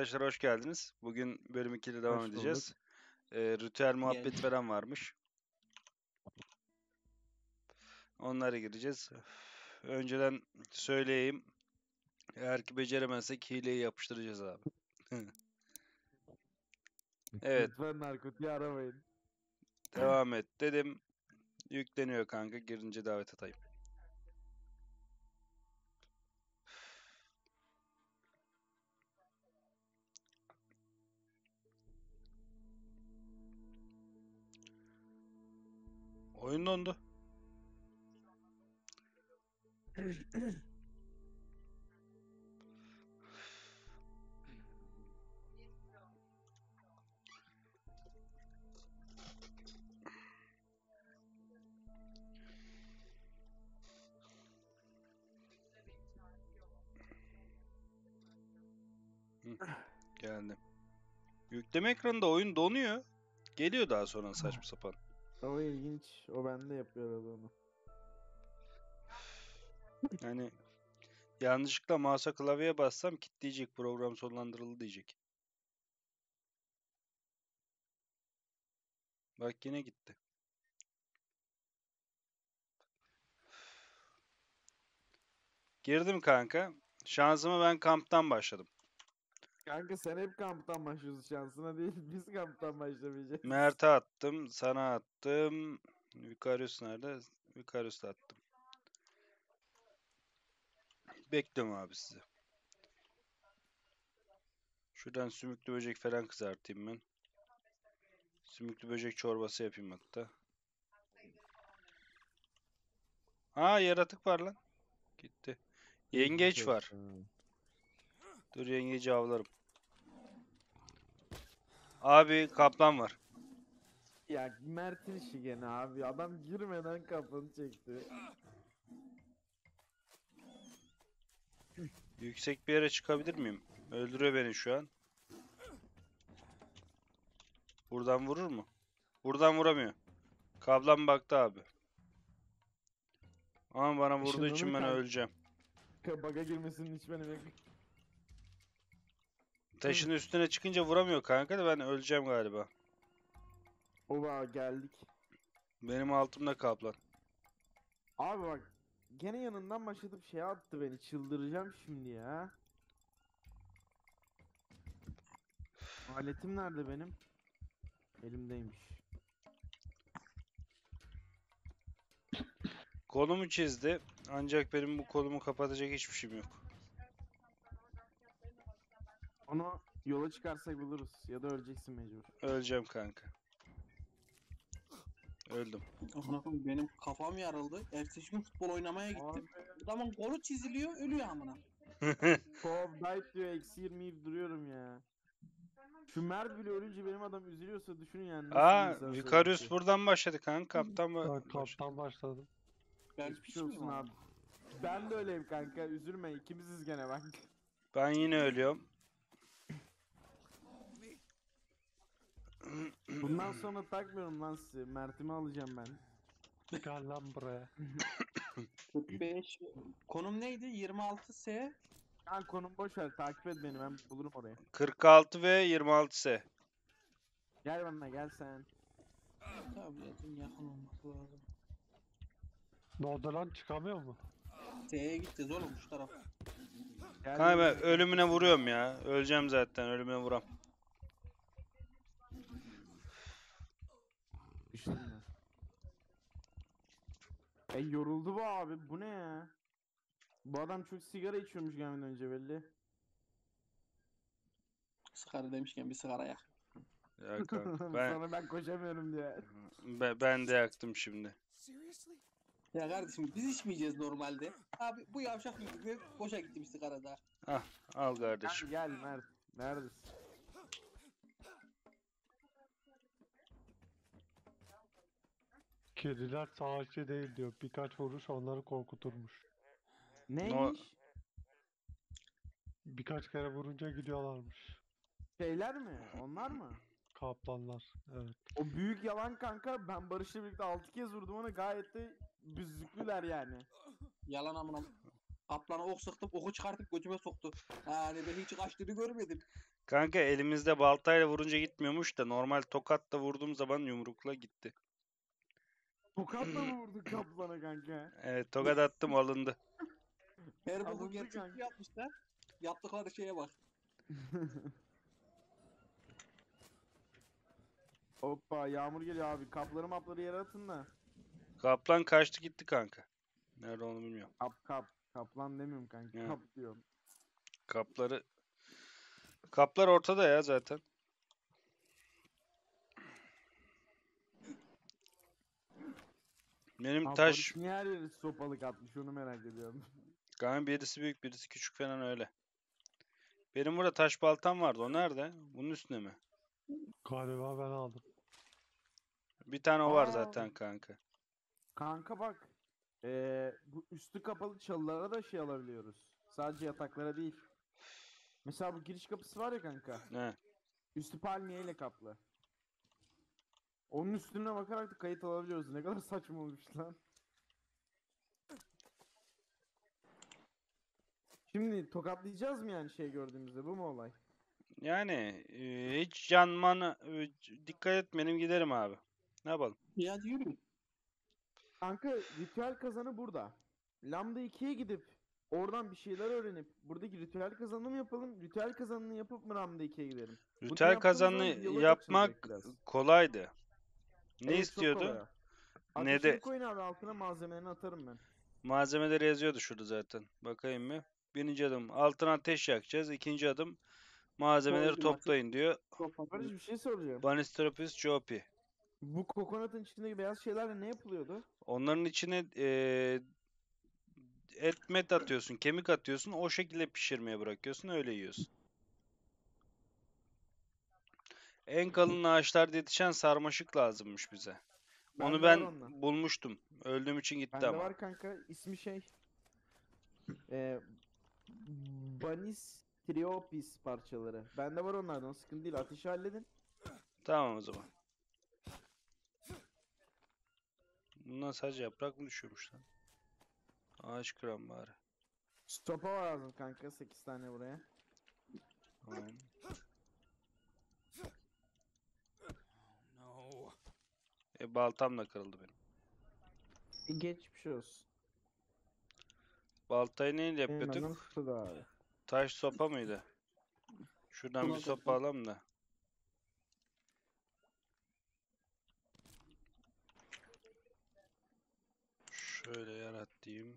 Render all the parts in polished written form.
Arkadaşlar hoş geldiniz. Bugün bölüm 2'de devam Hoş edeceğiz. Ritüel muhabbet Geldik. falan varmış. Onlara gireceğiz. Önceden söyleyeyim. Eğer ki beceremezsek hileyi yapıştıracağız abi. Evet, Lütfen narkotiği aramayın. devam et dedim. Yükleniyor kanka. Girince davet atayım. Oyun dondu. Geldim. Yükleme ekranında oyun donuyor. Geliyor daha sonra saçma sapan. O ilginç. O bende yapıyor onu. Yani yanlışlıkla mouse'a klavyeye bassam kilitleyecek, program sonlandırıldı diyecek. Bak yine gitti. Girdim kanka. Şansıma ben kamptan başladım. Kanka sen hep kamptan başlıyorsun, şansına değil. Biz kamptan başlamayacağız. Mert'e attım, sana attım. Vicarius nerede? Vicarius'ta attım. Bekliyorum abi sizi. Şuradan sümüklü böcek falan kızartayım ben. Sümüklü böcek çorbası yapayım hatta. Aa, yaratık var lan. Gitti. Yengeç var. Dur, yengeci avlarım. Abi kaplan var. Ya Mert'in işi gene abi. Adam girmeden kafanı çekti. Yüksek bir yere çıkabilir miyim? Öldürüyor beni şu an. Buradan vurur mu? Buradan vuramıyor. Kablan baktı abi. Ama bana vurduğu için ben Işınlanırken öleceğim. baga girmesinin hiç beni Taşın üstüne çıkınca vuramıyor kanka da ben öleceğim galiba. Oba geldik. Benim altımda kaplan. Abi bak, gene yanından başlatıp şey attı beni. Çıldıracağım şimdi ya. Aletim nerede benim? Elimdeymiş. Kolumu çizdi. Ancak benim bu kolumu kapatacak hiçbir şeyim yok. Onu yola çıkarsak buluruz. Ya da öleceksin mecbur. Öleceğim kanka. Öldüm. Amına koyayım, benim kafam yarıldı. Ertesi gün futbol oynamaya gittim. Adamın kolu çiziliyor, ölüyor amına. Kov dive diyor, eksi 20 duruyorum ya. Şu Mert bile ölünce benim adam üzülüyorsa düşünün yani nasıl bir Aa, insan Vicarius sevgisi. buradan başladı kanka. Kaptan Ben başladı. kamptan başladım. Ben Geçmiş piç miyim olsun abi? abi. Ben de öyleyim kanka, üzülme, ikimiziz gene bak. Ben yine ölüyorum. Bundan sonra takmıyorum lan sizi. Mert'imi alacağım ben. Gel lan buraya. 45. Konum neydi? 26S. Kan konum boş ver, takip et beni, ben bulurum orayı. 46 ve 26S. Gel benimle, gel sen. Tabletin yakın olması lazım. Ne oldu lan, çıkamıyor mu? S'ye gideceğiz oğlum şu taraf. Gel Kanka ben benimle. ölümüne vuruyorum ya. Öleceğim zaten. Ölümüne vuram. Düştüm ben. Yoruldu bu abi, bu ne ya? Bu adam çok sigara içiyormuş gelmeden önce belli. Sigara demişken bir sigara yak. Ya kanka ben Sonra ben koşamıyorum diye. ben de yaktım şimdi. Ya kardeşim biz içmeyeceğiz normalde. Abi bu yavşak yüzünden boşa gittim sigarada. Al kardeşim. Gel Mert. Neredesin? Kediler savaşçı değil diyor. Birkaç vuruş onları korkuturmuş. Neymiş? Birkaç kere vurunca gidiyorlarmış. Şeyler mi? Onlar mı? Kaplanlar. Evet. O büyük yalan kanka. Ben Barış'la birlikte 6 kez vurdum ona, gayet de büzüklüler yani. Yalan amına. Kaplana ok sıktım, oku çıkartıp götüme soktu. Yani ben hiç kaçtığını görmedim. Kanka elimizde baltayla vurunca gitmiyormuş da normal tokatla vurduğum zaman yumrukla gitti. Tokatla mı vurdun kaplana kanka? Evet, tokat attım alındı. Her boku Alındı gerçekçi kanka. yapmışlar. Yaptıkları şeye bak. Hoppa yağmur geliyor abi. Kapları mapları yere atın da. Kaplan kaçtı gitti kanka. Nerede onu bilmiyorum. Kap. Kaplan demiyorum kanka. Ya. Kap diyorum. Kapları... Kaplar ortada ya zaten. Benim Abi taş... Barış niye her yere sopalık atmış onu merak ediyorum. Kanka birisi büyük birisi küçük falan öyle. Benim burada taş baltam vardı. O nerede? Bunun üstüne mi? Galiba ben aldım. Bir tane o var Aa, zaten kanka. kanka bak. Bu üstü kapalı çalılara da şey alabiliyoruz. Sadece yataklara değil. Mesela bu giriş kapısı var ya kanka. Ne? Üstü palmiyeyle kaplı. Onun üstüne bakarak da kayıt alabiliyoruz. Ne kadar saçma olmuş lan. Şimdi tokatlayacağız mı yani şey gördüğümüzde? Bu mu olay? Yani hiç yanmana dikkat etmedim giderim abi. Ne yapalım? Ya yürü. Kanka ritüel kazanı burada. Lambda 2'ye gidip oradan bir şeyler öğrenip buradaki ritüel kazanını mı yapalım? Ritüel kazanını yapıp mı Lambda 2'ye gidelim? Bunu Ritüel yaptığımız zaman kazanını diyalog yapmak açılacak biraz. kolaydı. Ne Evet çok kolay istiyordu? o. Ne Ateşini de koyun abi altına malzemelerini atarım ben. malzemeleri yazıyordu şurada zaten. Bakayım mı? Birinci adım altına ateş yakacağız. İkinci adım malzemeleri Koydum ateş. toplayın diyor. Barış bir şey soracağım. Banistropis Jopi. Bu kokonatın içindeki beyaz şeylerle ne yapılıyordu? Onların içine et met atıyorsun, kemik atıyorsun. O şekilde pişirmeye bırakıyorsun. Öyle yiyorsun. En kalın ağaçlarda yetişen sarmaşık lazımmış bize. Onu Bende var ben ondan. bulmuştum. Öldüğüm için gitti Bende ama. var kanka. İsmi şey. Eee Banis Triopis parçaları. Bende var onlardan. Sıkıntı değil. Ateşi halledin. Tamam o zaman. Bundan sadece yaprak mı düşüyormuş lan? Ağaç kıran bari. Sopa var lazım kanka. 8 tane buraya. Tamam. Baltam da kırıldı benim. Geçmiş olsun. Baltayı neyle Benim adam yapıyorduk? sıkıldı abi. Taş sopa mıydı? Şuradan bir Buna sopa bakın. alalım da. Şöyle yaratayım.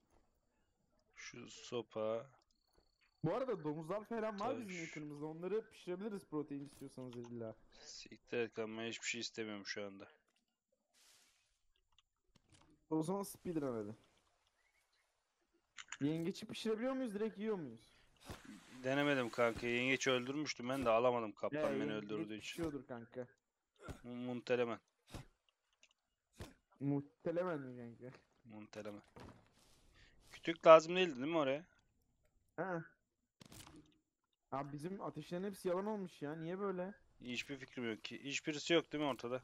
Şu sopa. Bu arada domuzlar falan var bizim Taş. yakınımızda. Onları pişirebiliriz protein istiyorsanız illa. Siktir et kanka, ben hiçbir şey istemiyorum şu anda. O zaman speedrun hadi. Yengeçi pişirebiliyor muyuz? Direkt yiyor muyuz? Denemedim kanka. Yengeç öldürmüştüm ben de alamadım kaplan beni yengeç öldürdüğü için. pişiyordur kanka. Muntelemen. Muhtemelen mi kanka? Muntelemen. Kütük lazım değildi değil mi oraya? Ha. Abi bizim ateşlerin hepsi yalan olmuş ya. Niye böyle? Hiçbir fikrim yok ki. Hiçbirisi yok değil mi ortada?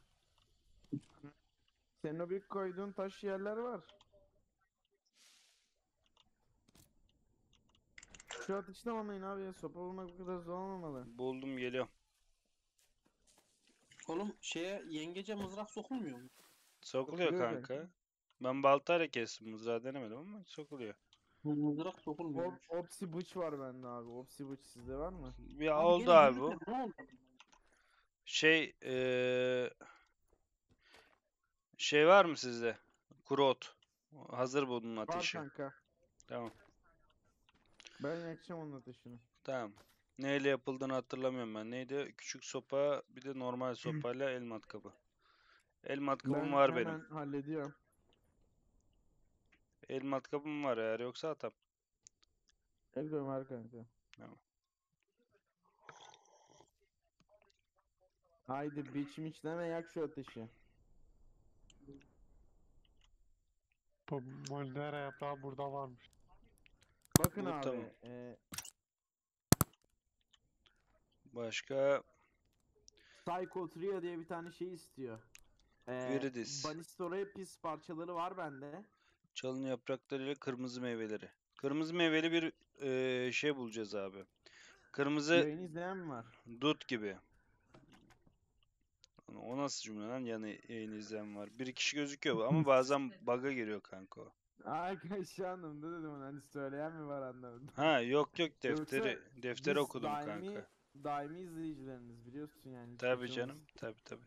Senin o bir koyduğun taş yerler var. Şu ateşi tamamlayın abi ya. Sopa bulmak bu kadar zor olmamalı. Buldum geliyorum. Oğlum şeye yengece mızrak sokulmuyor mu? Sokuluyor Sokuluyor kanka. Ben baltayla kestim mızrağı denemedim ama sokuluyor. Bu mızrak sokulmuyor. Opsi bıç var bende abi. Opsi bıç sizde var mı? Bir Abi oldu gene abi bu. yürütmedi, ne oldu? Şey var mı sizde? Kuru ot. Hazır bunun Var ateşi. kanka. Tamam. Ben yakacağım onun ateşini. Tamam. Neyle yapıldığını hatırlamıyorum ben. Neydi? Küçük sopa, bir de normal sopayla el matkabı. El matkabım Ben var benim. hemen hallediyorum. El matkabım var eğer yoksa atam. Ekliyorum var kanka. Tamam. Haydi biçim içleme yak şu ateşi. Bu Moldera yaprağı burada varmış. Bakın Bu abi. tamam. Başka Psycho Trio diye bir tane şey istiyor. Viridis. Banistoraya pis parçaları var bende. çalın yapraklarıyla kırmızı meyveleri. Kırmızı meyveli bir şey bulacağız abi. Kırmızı Yayın izleyen mi var? dut gibi. O nasıl cümle lan? Yani yayın izleyen var. Bir kişi gözüküyor ama bazen bug'a giriyor kanka o. Ay şu anlamda dedim onu, hani söyleyen mi var anlamadım. Ha yok yok Yoksa defteri biz okudum kanka. daimi izleyicileriniz biliyorsun yani, hiç Tabii kaçırmaz. canım. Tabii.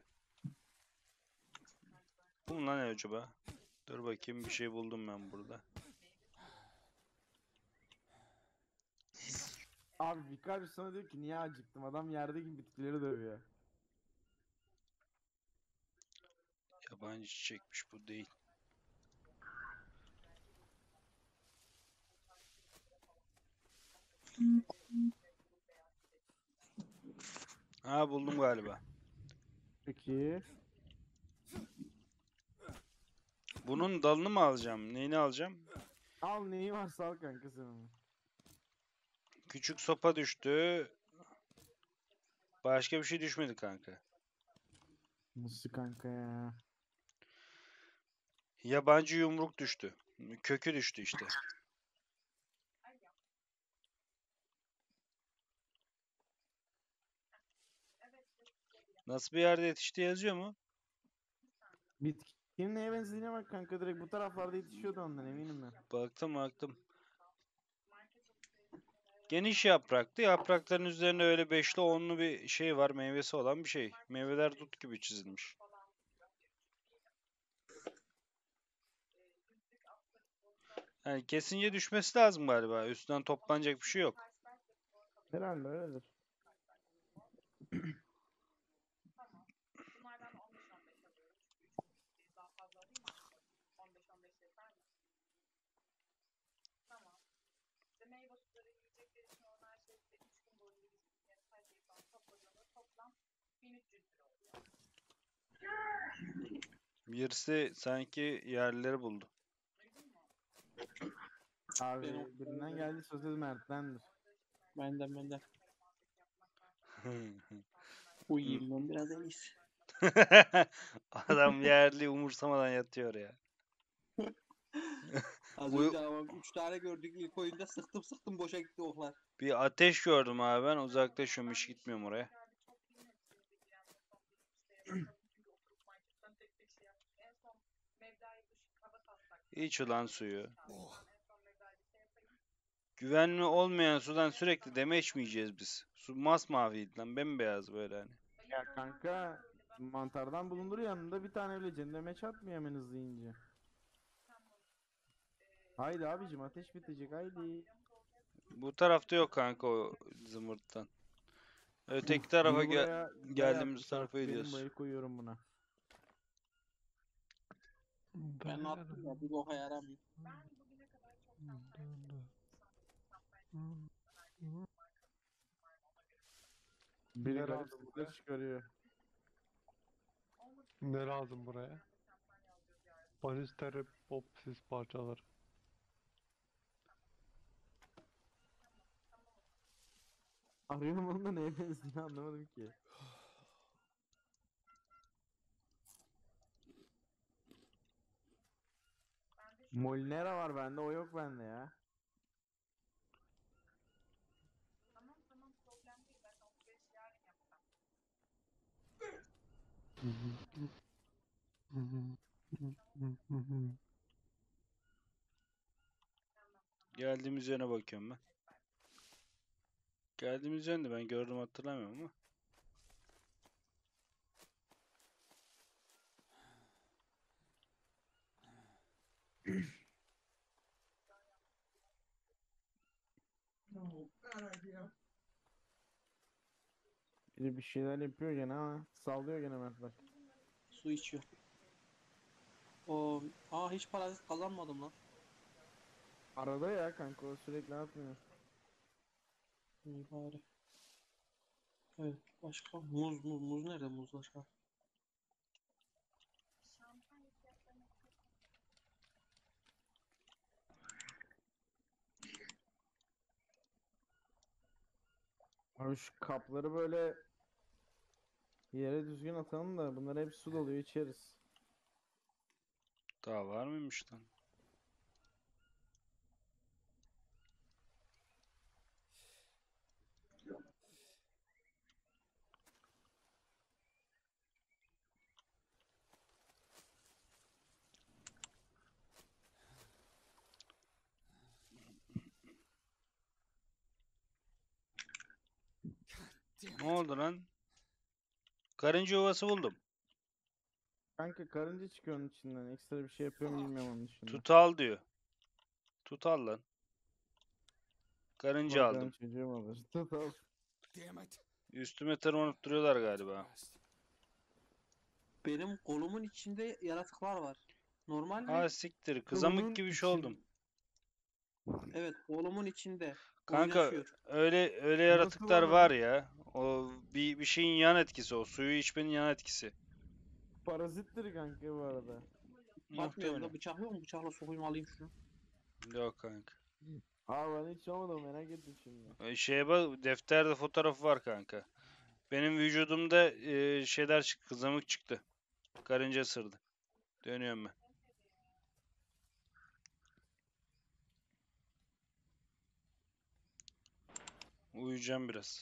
Bu mu lan acaba? Dur bakayım, bir şey buldum ben burada. Abi Vicarius sana diyor ki niye acıktım, adam yerdeki bitkileri dövüyor. Yabancı çiçekmiş, bu değil. Ha, buldum galiba. Peki. Bunun dalını mı alacağım? Neyini alacağım? Al neyi varsa al kanka sen onu. Küçük sopa düştü. Başka bir şey düşmedi kanka. Nasıl kanka ya? Yabancı yumruk düştü. Kökü düştü işte. Nasıl bir yerde yetişti yazıyor mu? Bitkinin neye benzediğine bak kanka, direkt bu taraflarda yetişiyordu ondan eminim ben. Baktım. Geniş yapraktı. Yaprakların üzerinde öyle beşli onlu bir şey var. Meyvesi olan bir şey. Meyveler dut gibi çizilmiş. Yani kesince düşmesi lazım galiba. Üstünden toplanacak bir şey yok. Herhalde öyledir. Birisi sanki yerleri buldu. Abi Benim- birinden geldi söz Mert'tendir. Benden. Uyuyayım ben biraz en iyisi. Adam yerli umursamadan yatıyor ya. Az Bu- önce ama 3 tane gördük ilk oyunda, sıktım boşa gitti oklar. Bir ateş gördüm abi, ben uzaklaşıyorum, hiç gitmiyorum oraya. İç ulan suyu. Güvenli olmayan sudan sürekli deme içmeyeceğiz biz. Su masmaviydi lan, bembeyaz böyle hani. Ya kanka mantardan bulundur yanında bir tane bile cenneme çatmıyor hemen hızlı yiyince. Haydi abicim ateş bitecek haydi. Bu tarafta yok kanka o zımbırttan. Öteki Uf, tarafa bunu buraya yay geldiğimiz atmış tarafa artık, benim gidiyoruz. burayı koyuyorum buna. Ben attım ya, bir boka yaramıyor. Biri Ne garip lazım sesler buraya? çıkarıyor. Ne lazım buraya? Balisтеропsis parçaları. Arıyorum onun da neye benzediğini anlamadım ki. Molinera var bende, o yok bende ya. Geldiğimiz yöne bakıyorum ben. Geldiğimiz yönde ben gördüm, hatırlamıyorum ama. Biri bir şeyler yapıyor gene ama sallıyor gene Mert bak. Su içiyor. Hiç parazit kazanmadım lan. Arada ya kanka, o sürekli atmıyor. İyi bari. Evet, başka muz nerede, muzlar? Ha. Abi şu kapları böyle yere düzgün atalım da bunlar hep su doluyor, içeriz. Daha var mıymış lan? Ne oldu lan? Karınca yuvası buldum. Kanka karınca çıkıyor onun içinden. Ekstra bir şey yapıyor mu bilmiyorum onun dışında. Tut al diyor. Tut al lan. Karınca Bakalım aldım. çocuğum alır. Tutal. Üstüme tırmanıp duruyorlar galiba. Benim kolumun içinde yaratıklar var. Normal mi? Ha siktir. Kızamık Kolumun gibi bir şey için- oldum. Evet, kolumun içinde. Kanka Oynaşıyor. öyle Nasıl yaratıklar lan o? var ya. O bir şeyin yan etkisi o. Suyu içmenin yan etkisi. Parazittir kanka bu arada. Bakmıyorum Muhtemelen. da bıçak yok mu? Bıçakla sokayım alayım şunu. Yok kanka. Aa ben hiç olmadım merak ettim şimdi. Şeye bak defterde fotoğrafı var kanka. Benim vücudumda şeyler çıktı. Kızamık çıktı. Karınca ısırdı. Dönüyorum ben. Uyuyacağım biraz.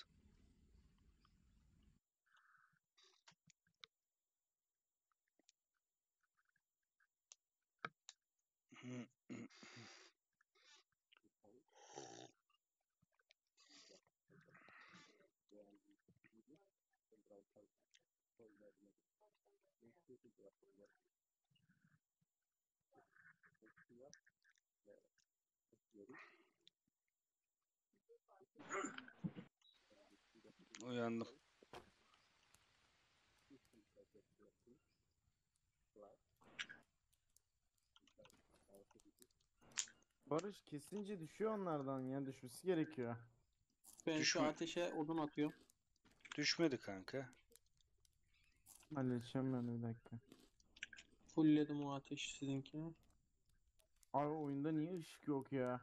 Uyandım. Barış kesince düşüyor onlardan ya düşmesi gerekiyor. Ben şu Düşme. ateşe odun atıyorum. Düşmedi kanka. Halledeceğim ben bir dakika. Fullledim o ateşi sizinkini. Abi oyunda niye ışık yok ya?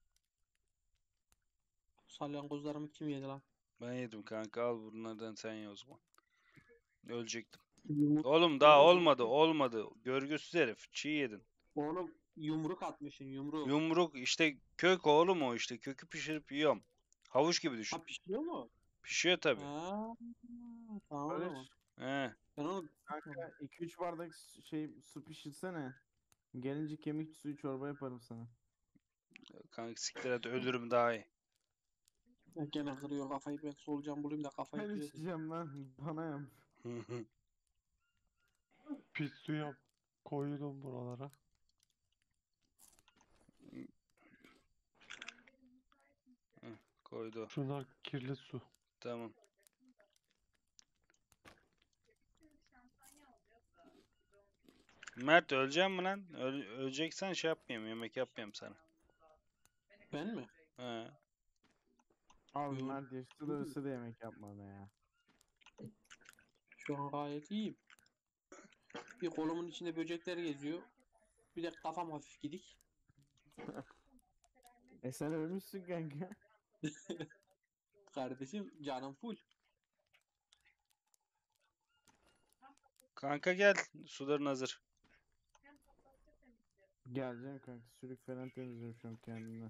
Salyangozlarımı kim yedi lan? Ben yedim kanka. Al bunlardan sen ye o zaman. Ölecektim. Yumruk, Oğlum daha oğlum, olmadı. Olmadı. Görgüsüz herif. Çiğ yedin. oğlum yumruk atmışsın yumruk. Yumruk işte kök oğlum o işte. Kökü pişirip yiyorum. Havuç gibi düşün. Ha pişiyor mu? Pişiyor tabi. Ha, tamam o zaman. Barış He. Ben onu kanka 2-3 bardak şey su pişirsene. Gelince kemik suyu çorba yaparım sana. Kanka siktir et ölürüm daha iyi. ya gene kırıyor kafayı, ben solucan bulayım da kafayı Ben kırıyor. içeceğim lan bana yap. Pis suya koydum buralara. Koydu. Şunlar kirli su. Tamam. Mert öleceğim mi lan? Öleceksen şey yapmayayım. Yemek yapmayayım sana. Ben mi? He. Abi Yok. Mert yaşlı da ölse de yemek yapmadı ya. Şu an gayet iyiyim. Bir kolumun içinde böcekler geziyor. Bir de kafam hafif gidik. Sen ölmüşsün kanka. Kardeşim canım full. Kanka gel. Suların hazır. Geleceğim kanka sürük falan temizliyorum şu an kendimden.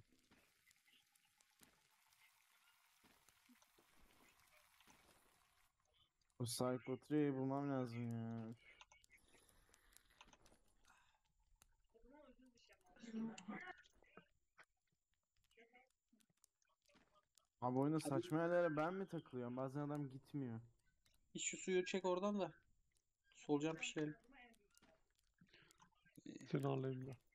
O Psychotria'yı bulmam lazım ya. Üf. Abi oyunda saçma yerlere ben mi takılıyorum? Bazen adam gitmiyor. Hiç şu suyu çek oradan da. Solucan pişirelim. Seni alayım ben.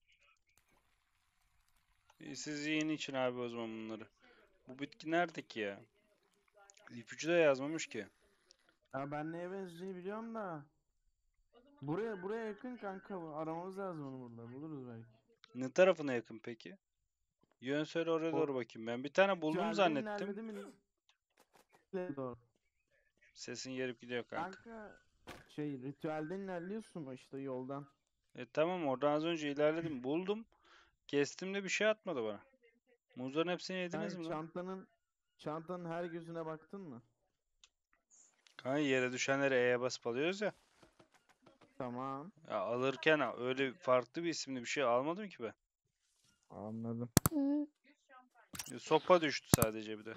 Siz yiyin için abi o zaman bunları. Bu bitki nerede ki ya? İpucu da yazmamış ki. Ya ben neye benzeyeceğini biliyorum da. Buraya yakın kanka bu. Aramamız lazım onu burada. Buluruz belki. Ne tarafına yakın peki? Yön söyle oraya O- doğru bakayım. Ben bir tane buldum Ritüelden zannettim. ilerledi mi? Doğru. Sesin gelip gidiyor kanka. Kanka şey ritüelden ilerliyorsun işte yoldan. Tamam oradan az önce ilerledim. Buldum. Kestim de bir şey atmadı bana. Muzların hepsini yediniz Kanka mi lan? çantanın her gözüne baktın mı? Kanka yere düşenleri E'ye basıp alıyoruz ya. Tamam. Ya alırken öyle farklı bir isimli bir şey almadım ki ben. Anladım. Sopa düştü sadece bir de.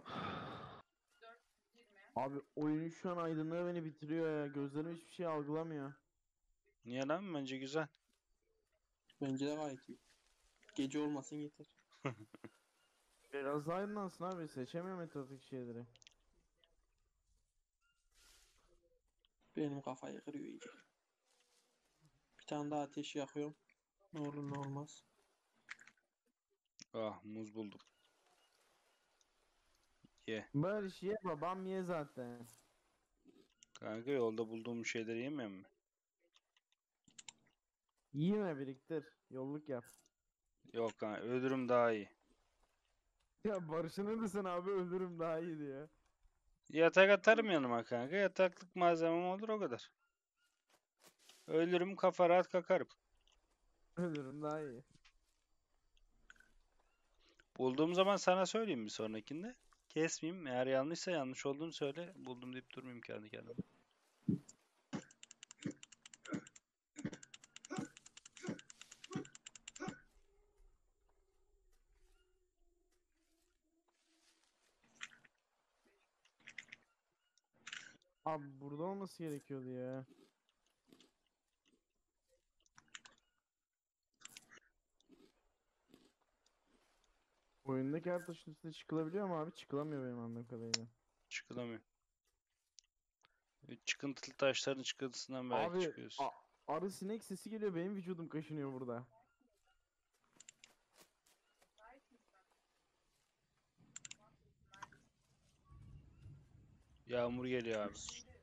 Abi oyunun şu an aydınlığı beni bitiriyor ya. Gözlerim hiçbir şey algılamıyor. Niye lan? Bence güzel. Bence de gayet iyi. Gece olmasın yeter. Biraz aydınlansın abi. Seçemiyorum etraftaki şeyleri. Benim kafayı kırıyor iyice. Bir tane daha ateş yakıyorum. Ne olur ne olmaz. Ah, muz buldum. Ye. Barış ye, babam ye zaten. Kanka yolda bulduğum şeyleri yemem mi? Yeme, biriktir. Yolluk yap. Yok kanka, ölürüm daha iyi. Ya Barış'ın ne desen abi, ölürüm daha iyi diyor. Yatak atarım yanıma kanka. Yataklık malzemem olur, o kadar. Ölürüm, kafa rahat kakarım. Ölürüm daha iyi. Bulduğum zaman sana söyleyeyim bir sonrakinde. Kesmeyeyim. Eğer yanlışsa yanlış olduğunu söyle. Buldum deyip durmayayım kendi kendime. Abi burada olması gerekiyordu ya. Oyundaki her taşın üstüne çıkılabiliyor mu abi? Çıkılamıyor benim anladığım kadarıyla. Çıkılamıyor. Çıkıntılı taşların çıkıntısından belki Abi çıkıyorsun. arı sinek sesi geliyor, benim vücudum kaşınıyor burada. Yağmur geliyor abi.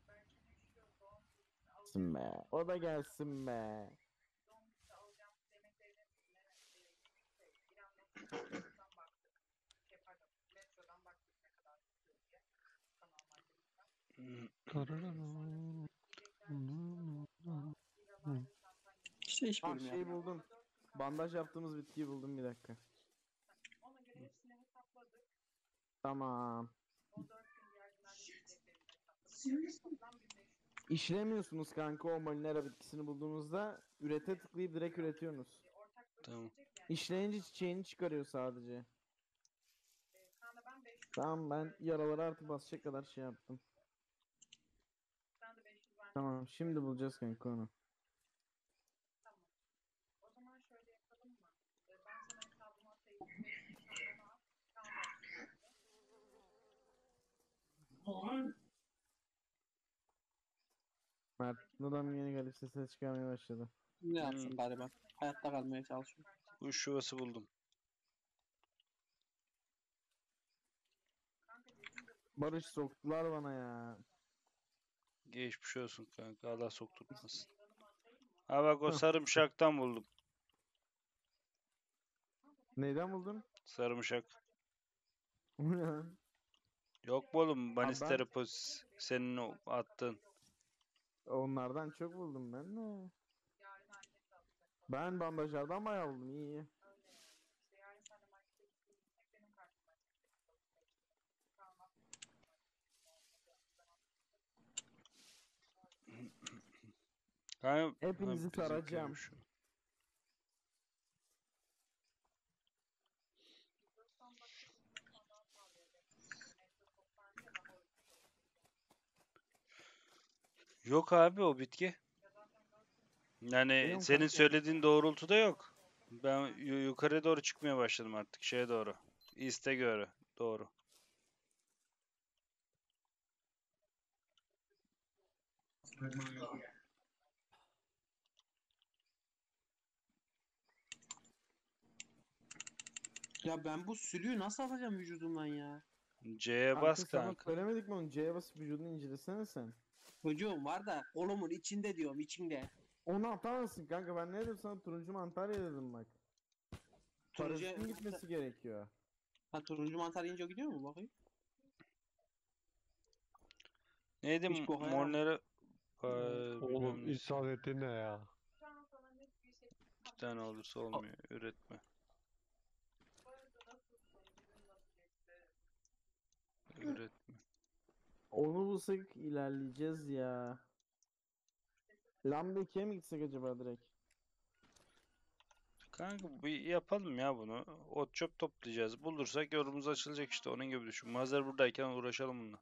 Gelsin be. O da gelsin be. İşte hiç Ah, bölüm şey yapmıyorum. buldum. Bandaj yaptığımız bitkiyi buldum, bir dakika. Tamam. İşlemiyorsunuz kanka, o Molinera bitkisini bulduğunuzda ürete tıklayıp direkt üretiyorsunuz. Tamam. İşleyince çiçeğini çıkarıyor sadece. Tamam, ben yaraları artı basacak kadar şey yaptım. Tamam, şimdi bulacağız kanka onu. Mert, adam yeni garip sesler çıkarmaya başladı. Ne yapsın galiba? Hayatta kalmaya çalışıyor. Kuş yuvası buldum. Barış, soktular bana ya. Geçmiş olsun kanka. Allah sokturtmasın. Ha bak, o sarımşaktan buldum. Neyden buldun? Sarımşak. O ne lan? Yok mu oğlum? Abi Banisteropos senin o attığın. onlardan çok buldum ben de. Ben bandajlardan bayağı buldum, iyi iyi. Kanka, Hepinizi bizim saracağım. köymüş. Yok abi, o bitki. Yani Biliyorum senin kanka. söylediğin doğrultuda yok. Ben yukarı doğru çıkmaya başladım artık. Şeye doğru. İste göre. Doğru. Ya ben bu sülüğü nasıl atacağım vücudumdan ya? C'ye Kanka bas sana kanka. söylemedik mi onu? C'ye basıp vücudunu incelesene sen. Çocuğum var da kolumun içinde diyorum içinde. Onu atamazsın kanka, ben ne dedim sana, turuncu mantar ye dedim bak. Turuncu Parazitin gitmesi gerekiyor. Ha, turuncu mantar yiyince o gidiyor mu bakayım? Neydi? Hiç boka Mornera Oğlum bilmem ne. isabeti ne ya? Bir tane olursa olmuyor. Üretme. Üretme. Onu bulsak ilerleyeceğiz ya. Lambda 2'ye mi gitsek acaba direkt? Kanka bir yapalım ya bunu. Ot çöp toplayacağız. Bulursak yolumuz açılacak işte. Onun gibi düşün. Mazhar buradayken uğraşalım bununla.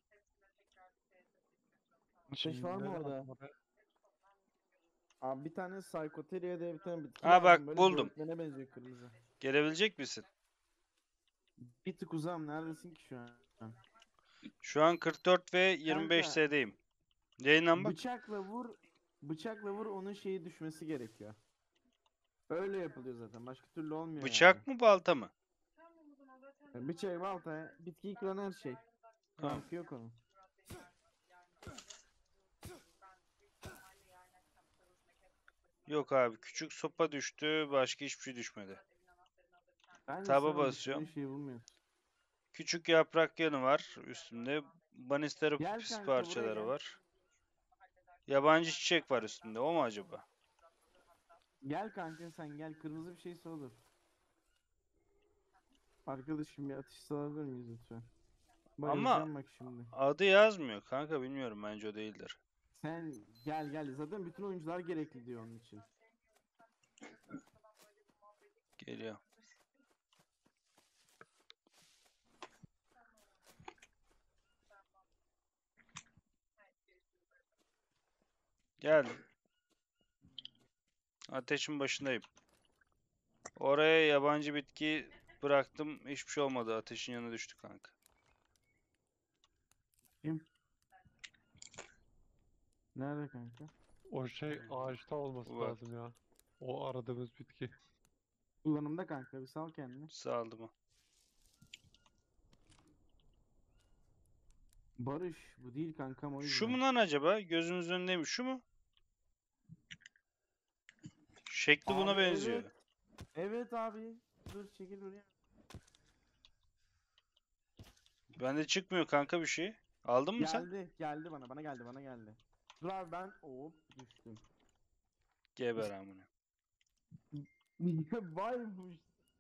Ateş var mı ne orada? lazım oraya? Abi bir tane Psychoteria diye bir tane bitki Ha lazım. bak, Böyle buldum. böğürtlene benziyor, kırmızı. Gelebilecek misin? Bir tık uzağım, neredesin ki şu an? Şu an 44 ve 25 Kanka S'deyim. Yayından bak. Bıçakla vur onun şeyi düşmesi gerekiyor. Öyle yapılıyor zaten. Başka türlü olmuyor Bıçak mı balta mı? yani. Bıçak, balta, bitkiyi kıran her şey. Tamam. Farkı yok onun. Yok abi, küçük sopa düştü, başka hiçbir şey düşmedi. Bence Taba sen o basıyorum. düşündüğün şeyi bulmuyorsun. Küçük yaprak yanı var üstünde. Gel Banisteropsis kanka buraya parçaları gel. var. Yabancı çiçek var üstünde. O mu acaba? Gel kanka sen gel. Kırmızı bir şeyse olur. Arkadaşım bir atış sağlayabilir miyiz lütfen? Ama Bayılacağım bak şimdi. adı yazmıyor kanka, bilmiyorum, bence o değildir. Sen gel. Zaten bütün oyuncular gerekli diyor onun için. Geliyor. Geldim. Ateşin başındayım. Oraya yabancı bitki bıraktım. Hiçbir şey olmadı. Ateşin yanına düştü kanka. Nerede kanka? O şey ağaçta olması Bu bak. lazım ya. O aradığımız bitki. Kullanımda kanka bir sal kendini. Saldım o. Barış bu değil kankam o Şu yüzden. mu lan acaba? Gözümüzün önündeymiş. Şu mu? Şekli buna Abi benziyor. evet. Evet abi. Dur çekil buraya. Bende çıkmıyor kanka bir şey. Aldın mı sen? Geldi bana geldi. Dur abi ben hop düştüm. Geber amına. Baymış.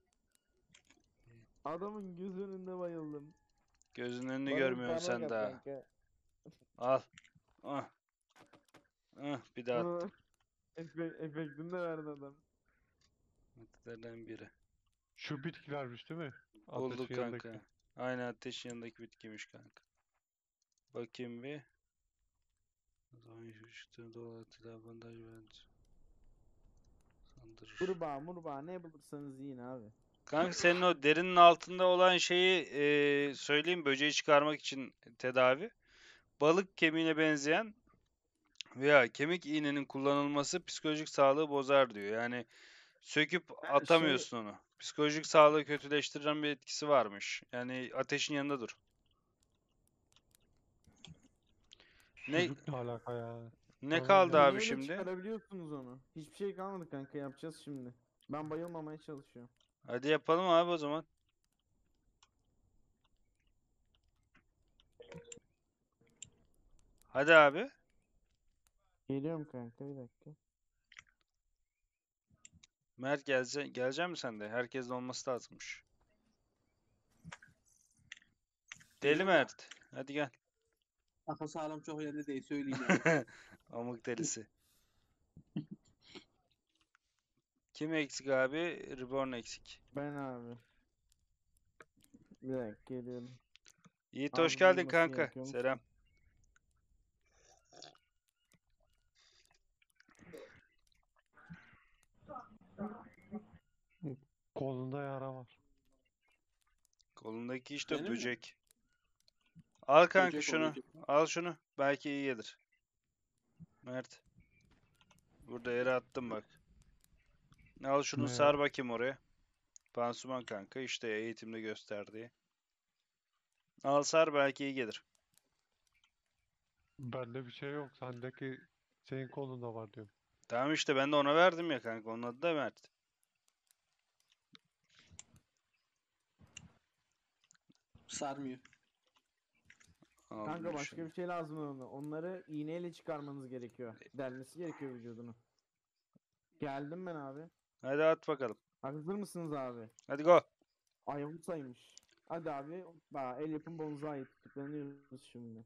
Adamın göz önünde bayıldım. Gözünün önünü Bana bir görmüyorsun parmak sen at daha. kanka. Al. Ah. Ah, bir daha attım. Efektini de verdi adam. Maddelerden biri. Şu bitkilermiş değil mi? Bulduk Ateşin kanka. yanındaki. Aynen, ateşin yanındaki bitkiymiş kanka. Bakayım bir. O zaman işte dolayısıyla bandaj verdi. Sandırır. Murbağa ne bulursanız yiyin abi. Kanka senin o derinin altında olan şeyi söyleyeyim, böceği çıkarmak için tedavi. Balık kemiğine benzeyen veya kemik iğnenin kullanılması psikolojik sağlığı bozar diyor. Yani söküp Ha, şey atamıyorsun onu. Psikolojik sağlığı kötüleştiren bir etkisi varmış. Yani ateşin yanında dur. Ne Çocuk ne alaka ya? ne Bana kaldı ne? abi iğneyle şimdi? çıkarabiliyorsunuz onu. Hiçbir şey kalmadı kanka yapacağız şimdi. Ben bayılmamaya çalışıyorum. Hadi yapalım abi o zaman. Hadi abi. Geliyorum kanka bir dakika. Mert gelecek mi sen de? Herkesin olması lazımmış. Deli Geliyorum da. Mert. Hadi gel. Akıl sağlam çok yerinde değil söyleyeyim yani. Amık delisi. Kim eksik abi? Reborn eksik. Ben abi. Bir dakika geliyorum. Yiğit hoş Az geldin bulunması kanka. gerekiyormuş da. Selam. Kolunda yara var. Kolundaki işte Benim mi? böcek. Al kanka Böcek o şunu. böcek. Al şunu. Belki iyi gelir. Mert. Burada yere attım bak. Al şunu, Ne sar o? bakayım oraya. Pansuman kanka, işte eğitimde gösterdiği. Al sar, belki iyi gelir. Bende bir şey yok. Sendeki senin kolunda var diyorum. Tamam işte, ben de ona verdim ya kanka. Onun adı da Mert. Sarmıyor. Aldım Kanka başka şunu. bir şey lazım ona. Onları iğneyle çıkarmanız gerekiyor. Delmesi gerekiyor vücudunu. Geldim ben abi. Hadi at bakalım. Hazır mısınız abi? Hadi go. Ayavutaymış. Hadi abi. El yapım bonzai tutuklanıyoruz şimdi.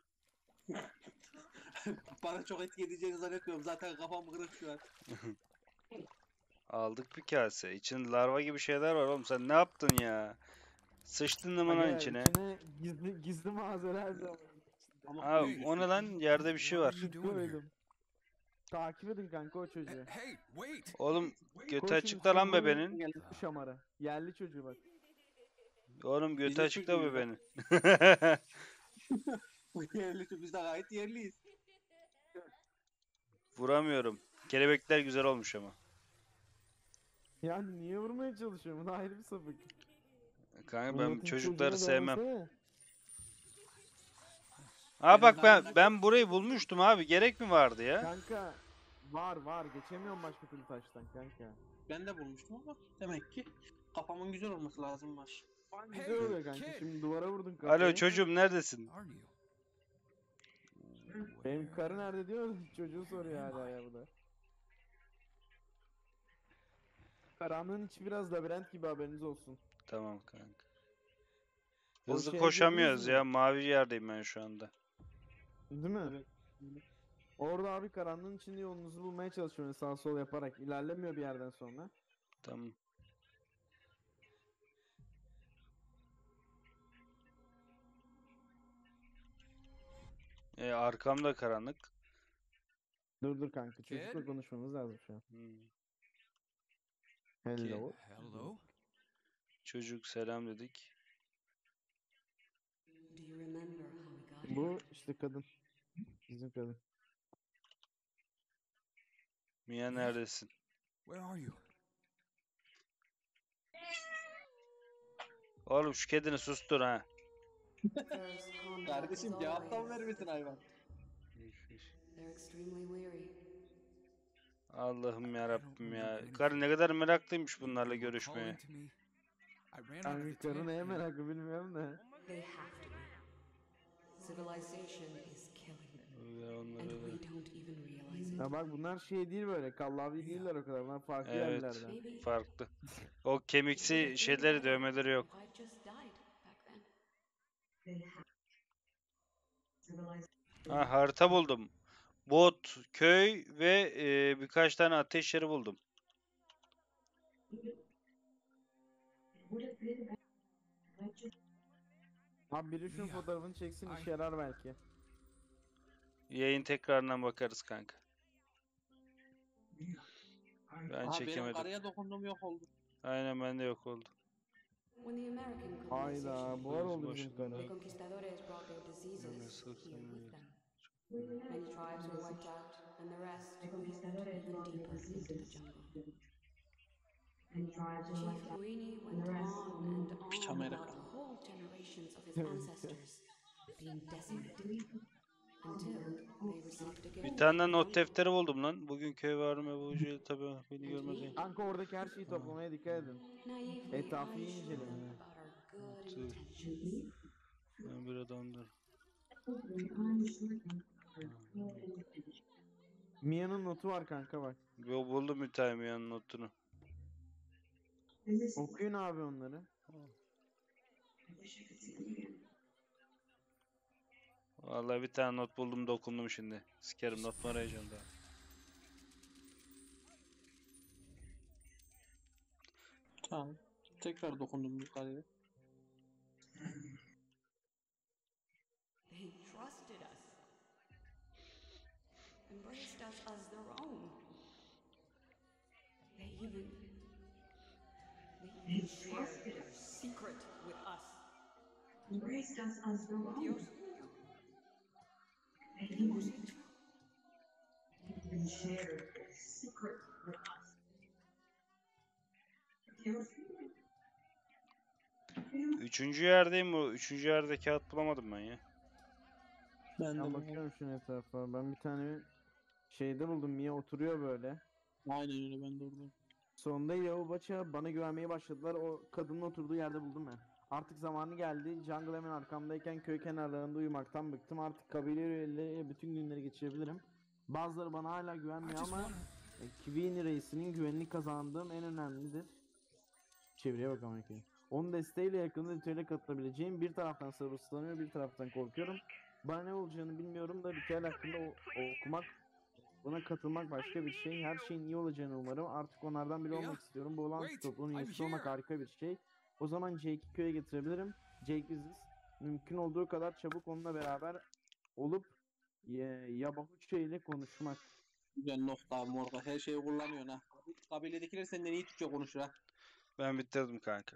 Bana çok etki edeceğini zannetmiyorum. Zaten kafam kırık şu an. Aldık bir kase. İçinde larva gibi şeyler var oğlum. Sen ne yaptın ya? Sıçtın limonun Aga içine. içine gizli malzemeler de var. Ama Abi büyük. o ne lan? Yerde bir şey var. Koydum. Takip edin kanka o çocuğu. Hey, wait! Oğlum götü Koşun açıkta lan üstüne bebenin. geldi şamarı. Yerli çocuğu bak. Oğlum götü Bizim açıkta çocuğuyuz bebenin. Yerli, biz de gayet yerliyiz. Vuramıyorum. Kelebekler güzel olmuş ama. Yani niye vurmaya çalışıyorum? Bu da ayrı bir sapık. Kanka ben Milletin çocukları çocuğuna sevmem. dövmesene. Aa Benim bak ben karnımda- ben burayı bulmuştum abi. Gerek mi vardı ya? Kanka var geçemiyorum başka türlü taştan kanka. Ben de bulmuştum ama demek ki kafamın güzel olması lazım var. Güzel oluyor kanka. Şimdi duvara vurdun Alo kafayı. çocuğum neredesin? Benim karı nerede diyor çocuğu soruyor hala ya bu da. Karanlığın içi biraz labirent gibi haberiniz olsun. Tamam kanka. O Hızlı şeye koşamıyoruz girdiniz mi? ya. Mavi yerdeyim ben şu anda. Değil mi? Orada abi karanlığın içinde yolunuzu bulmaya çalışıyorsunuz sağ sol yaparak. İlerlemiyor bir yerden sonra. Tamam. Arkamda karanlık. Dur kanka çocukla konuşmamız lazım şu an. Hmm. Hello. Hello? Çocuk selam dedik. Do you remember how we got here? Bu işte kadın. Bizim kadın. Mia neredesin? Where are you? Oğlum şu kedini sustur ha. First contact Kardeşim is cevaptan always- vermesin hayvan. They're extremely weary. Allah'ım ya Rabbim ya. Karı ne kadar meraklıymış bunlarla görüşmeye. Kanka karı neye meraklı bilmiyorum da. They have to be. Civilization is killing them. Ya And onları da- we don't even realize it. Ya bak bunlar şey değil böyle kallavi değiller o kadar. Bunlar farklı Evet. yerlerden. Maybe Farklı. O kemiksi şeyleri dövmeleri yok. if I'd just died back then. Ha, harita buldum. Bot, köy ve birkaç tane ateş yeri buldum. Abi biri şunun fotoğrafını çeksin işe yarar belki. Yayın tekrarından bakarız kanka. Ben Aha benim çekemedim. karıya dokundum yok oldu. Aynen bende yok oldu. When the American Hayda colonization, buhar oldu Boş- bizim karı. the conquistadores brought their diseases here with them. Many tribes were wiped out, and the rest moved even deeper into the jungle. Chief Guini went on and Piç on Amerika. about whole generations of his ancestors being decimated until they received a gift. Bir tane not defteri buldum lan. Bugün köy var mı bu şey tabii beni görmez. Kanka oradaki her şeyi toplamaya dikkat edin. Naively, Etrafı iyi I inceleyin. about our good Tüh. intentions. Ben bir adamdır. Mia'nın notu var kanka bak. Buldum bir tane yanın notunu. Okuyun abi onları. Vallahi bir tane not buldum dokundum şimdi. Sikerim not mu arayacağım daha. Tamam. Tekrar dokundum bu karıya. They trusted us, embraced us as their own. They even shared their secret with us. Embraced us as their own. Dios mío. ¿Qué hemos hecho? Even shared their secret with us. Dios mío. Üçüncü yerdeyim bu. Üçüncü yerde kağıt bulamadım ben ya. Ben de Ben bakıyorum. bakıyorum şunun etrafa. Ben bir tane şeyde buldum. Mia oturuyor böyle. Aynen öyle ben de oradayım. Sonunda Yavuzbaça bana güvenmeye başladılar. O kadının oturduğu yerde buldum ben. Artık zamanı geldi. Jungle hemen arkamdayken köy kenarlarında uyumaktan bıktım. Artık kabileyle bütün günleri geçirebilirim. Bazıları bana hala güvenmiyor ama Kivini reisinin güvenini kazandığım en önemlidir. Çevreye bak ama ki. Onun desteğiyle yakında ritüele katılabileceğim. Bir taraftan sabırsızlanıyor, bir taraftan korkuyorum. Bana ne olacağını bilmiyorum da ritüel hakkında okumak, buna katılmak başka bir şey. Her şeyin iyi olacağını umarım. Artık onlardan biri olmak istiyorum. Bu olağanüstü topluluğun üyesi olmak harika bir şey. O zaman Jake'i köye getirebilirim. Jake biziz. Mümkün olduğu kadar çabuk onunla beraber olup Yabahuçça ile konuşmak. Güzel nokta abi orada. Her şeyi kullanıyorsun ha. Kabiledekiler senden iyi Türkçe konuşur ha. Ben bitirdim kanka.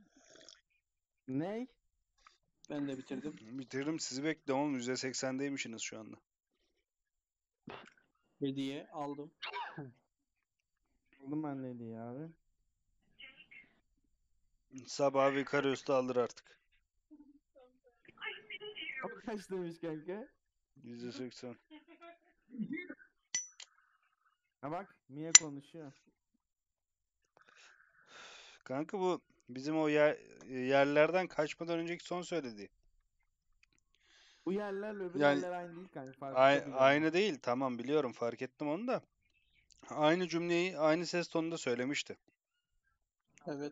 Ney? Ben de bitirdim. Bitirdim sizi bekliyorum oğlum. %80'deymişsiniz şu anda. Hediye aldım. Buldum ben de hediye abi. Sabah Vicarius'ta alır artık. O kaç demiş kanka? %80. Ha bak Mia konuşuyor. Kanka bu bizim o yerlerden kaçmadan önceki son söylediği. Bu yerlerle öbür Yani yerler aynı değil kanka. Farklı kabileler. aynı değil, tamam biliyorum, fark ettim onu da. Aynı cümleyi aynı ses tonunda söylemişti. Evet.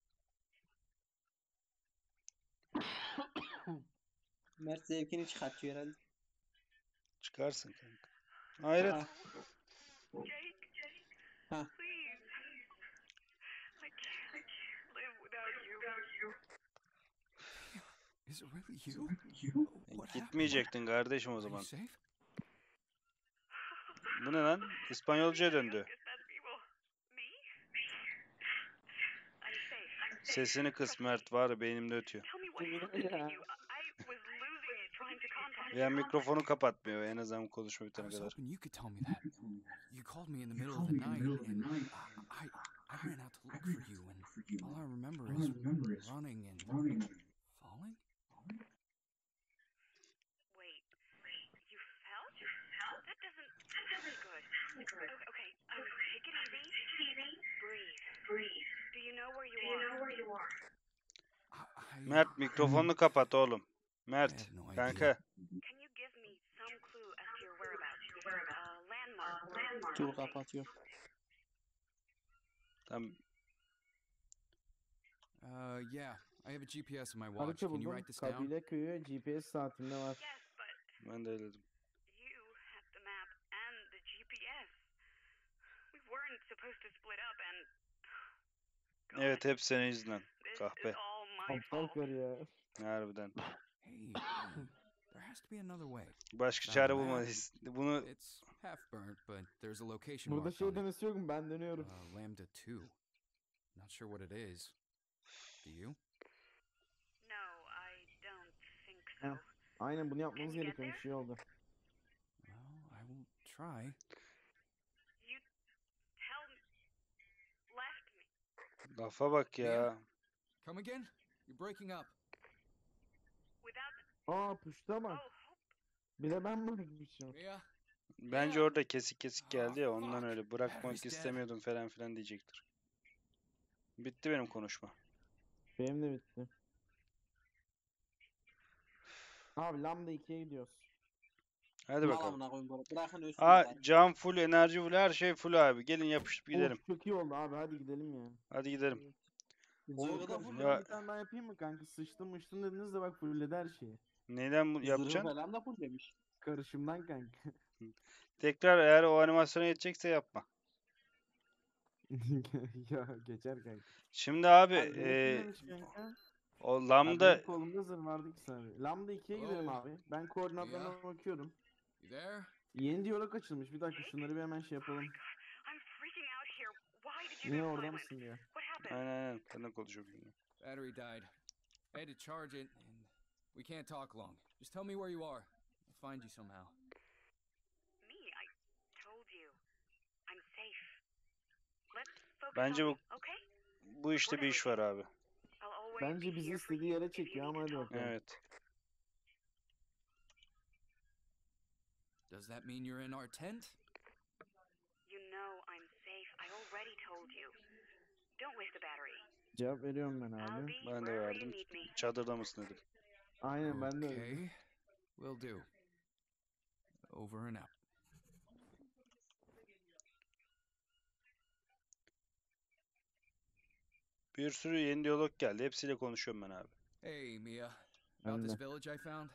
Mert zevkini çıkartıyor herhalde. Çıkarsın kanka. Hayret. Aa, ha. Is it really you? What happened? Gitmeyecektin kardeşim o Are you zaman. safe? Bu ne lan? İspanyolcaya döndü. Sesini kıs Mert, var ya beynimde ötüyor. Ya. Ya mikrofonu kapatmıyor en azından konuşma I bitene was kadar. hoping you could tell me that. You called me in the middle of the night, and I ran out to look for you, and all I remember is running and falling. Wait, you fell? That doesn't good. Okay, take it easy. Breathe. Do you know where you are? Mert mikrofonunu kapat oğlum. I Mert have no idea. kanka. Can you give me some clue as to your whereabouts? Landmark. Dur kapatıyor. Tamam. Yeah, I have a GPS in my watch. Harita Can you buldum. write this down? Kabile köyü GPS saatinde var. Yes, but Ben de öyle dedim. you had the map and the GPS. We weren't supposed to split up and... Evet, hep senin yüzünden. This Kahpe. is all my Aptal fault. karı ya. Harbiden. Hey, there has to be another way. Başka Found çare the map. bulmalıyız. Bunu It's half burnt, but there's a location Burada marked şey on it. demesi yok mu? Ben dönüyorum. Lambda 2. Not sure what it is. Do you? No, I don't think so. Heh. Aynen bunu yapmamız Can you get gerekiyormuş. Şey oldu. Well, I will try. You left me lafa bak ya. Come again? You're breaking up. without... Aa puşta bak. Oh, Bir de ben bırakmışım. Mia? Bence orada kesik kesik geldi ya, ondan Fuck. öyle bırakmak Battery's dead. istemiyordum falan filan diyecektir. Bitti benim konuşma. Benim de bitti. Abi Lambda 2'ye gidiyoruz. Hadi Mal bakalım. amına koyayım bunu. Bırakın ölsün. Can full, enerji full, her şey full abi. Gelin yapışıp gidelim. Of, çok iyi oldu abi, hadi gidelim ya. Hadi gidelim. Zırhı da Volkan full. Ya- bir tane daha yapayım mı kanka? Sıçtım mıştım dediniz de bak fulledi her şeyi. Neyden bu Zırhı yapacaksın? falan da full demiş. Karışımdan kanka. Tekrar eğer o animasyona yetecekse yapma. Ya geçer kanka. Şimdi abi Abi demiş kanka. o Abi lambda benim kolumda zırh vardı ki abi. Lambda 2'ye gidelim Hello. abi. Ben koordinatlarına Yeah. bakıyorum. You there? Yeni diyalog açılmış. Bir dakika şunları bir hemen şey yapalım. I'm freaking out here. Why did you Niye go orada silent? mısın diyor. What happened? aynen ben de konuşuyorum. Battery died. I had to charge it, and we can't talk long. Just tell me where you are. I'll find you somehow. Me, I told you. I'm safe. Let's focus Bence on bu me, okay? bu işte bir iş var abi. I'll always Bence be bizi here for istediği you yere if you çekiyor need ama to hadi talk. bakalım. Evet. Does that mean you're in our tent? You know I'm safe. I already told you. Don't waste the battery. Cevap veriyorum ben I'll abi. be Ben de wherever you verdim. need me. Çadırda mısın dedim. Aynen ben de öyle. Okay, will do. Over and out. Bir sürü yeni diyalog geldi. Hepsiyle konuşuyorum ben abi. Hey, Mia. Ben About de. this village I found?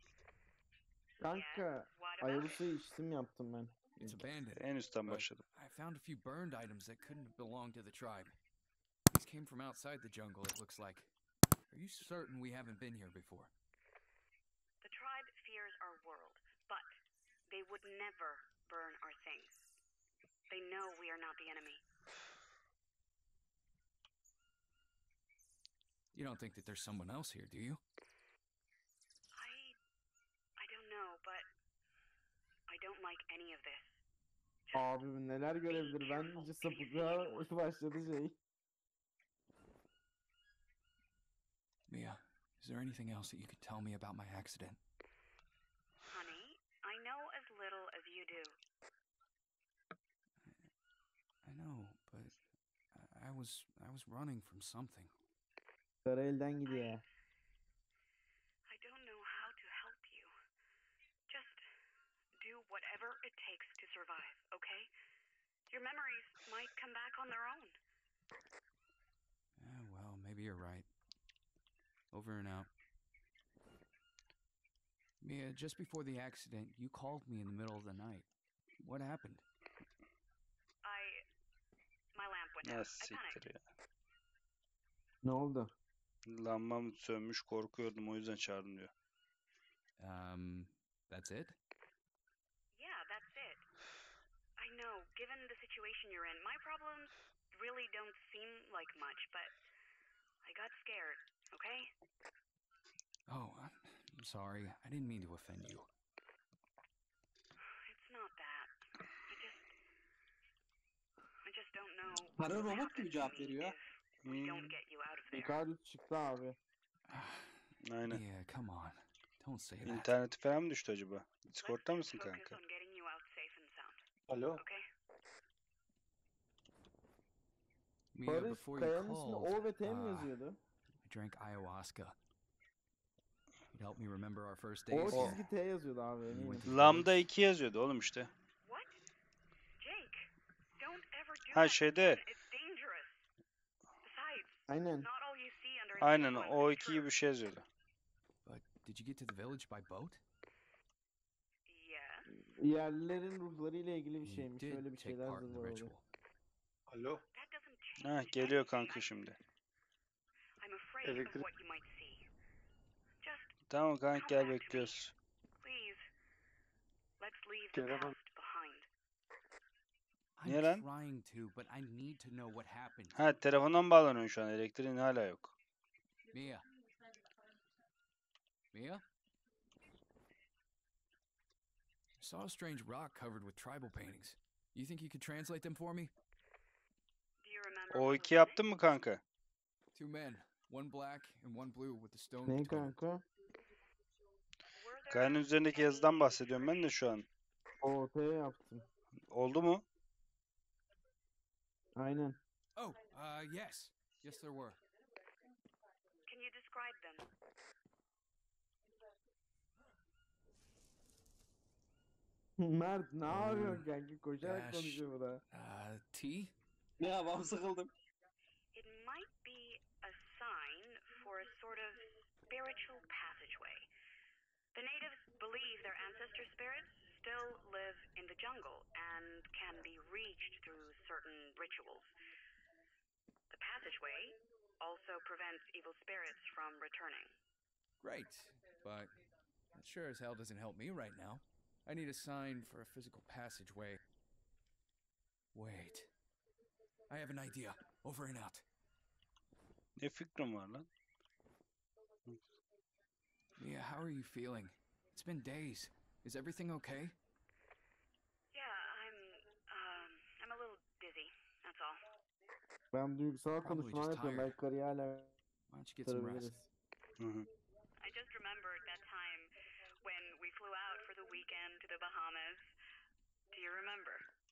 Kanka What about Ayabusa içtim yaptım ben. It's abandoned. En üstten But başladım. I found a few burned items that couldn't have belonged to the tribe. These came from outside the jungle, it looks like. Are you certain we haven't been here before? The tribe fears our world, but they would never burn our things. They know we are not the enemy. You don't think that there's someone else here, do you? I don't know, but I don't like any of this. Abi neler görebilir? Bence sapıklığa başladı şey. Mia, is there anything else that you could tell me about my accident? Honey, I know as little as you do. I know, but I was running from something. Sarı elden gidiyor. I don't know how to help you. Just do whatever it takes to survive, okay? Your memories might come back on their own. Yeah, well, maybe you're right. Over and out. Mia, just before the accident, you called me in the middle of the night. What happened? My lamp went Ya out. I siktir panicked. ya. Ne oldu? Lambam sönmüş, korkuyordum, o yüzden çağırdım diyor. That's it? Yeah, that's it. I know, given the situation you're in, my problems really don't seem like much, but I got scared, okay? Oh, I'm sorry. I didn't mean to offend you. It's not that. I just don't know Para what will robot happen gibi to cevap me veriyor. if we don't get you out of there. Yukarı çıktı abi. Aynen. Mia, come on. Don't say that. İnterneti falan mı düştü acaba? Discord'ta Let's mısın focus kanka? on getting you out safe and sound, Alo. okay? Mia, Barış before you kayanın üstünde called, O ve T mi yazıyordu? I drank ayahuasca. It helped me remember our first O days here. çizgi T yazıyordu abi You eminim. went to the Lambda village. 2 yazıyordu oğlum işte. What? Jake, don't ever do Ha that şeyde. again. It's dangerous. Besides, Aynen. not all you see under its Aynen influence o is 2 true. gibi bir şey yazıyordu. But did you get to the village by boat? Yes, Yerlilerin ruhları ile ilgili bir You şeymiş. did Öyle bir take şeyler part in the var orada. ritual. Alo. that doesn't Ha change geliyor anything. kanka şimdi. I'm afraid of Elektrik- what you might see. Just Tamam kanka come gel back to me. bekliyoruz. Please. Let's leave the Kerem- past behind. Niye I'm lan? trying to, but I need to know what happened. Ha telefondan bağlanıyorsun şu an. Elektriğin hala yok. Mia. Mia? I saw a strange rock covered with tribal paintings. You think you could translate them for me? Do you remember O what 2 was in it? yaptın mı kanka? Two men, one black and one blue with the stone Ne tattoo. kanka? Were there Kayanın üzerindeki any yazıdan bahsediyorum ben de şu an. O T yaptım. Oldu mu? Aynen. Oh, yes. Yes, there were. Can you describe them? Mert ne yapıyorsun kanka? Koşarak Dash. konuşuyor bu da. T? Ne yapalım, sıkıldım. It might be a sign for a sort of spiritual passageway. The natives believe their ancestor spirits still live in the jungle and can be reached through certain rituals. The passageway also prevents evil spirits from returning. Great, but that sure as hell doesn't help me right now. I need a sign for a physical passageway. Wait. I have an idea. Over and out. Ne fikrim var lan? Mia, how are you feeling? It's been days. Is everything okay? Yeah, I'm a little dizzy. That's all. Ben duygusal Probably konuşmalar just yapıyorum. tired. Belki karıyı hala Why don't you get some rest? kurtarabiliriz. Hı hı. I just remembered that time when we flew out for the weekend to the Bahamas. Do you remember?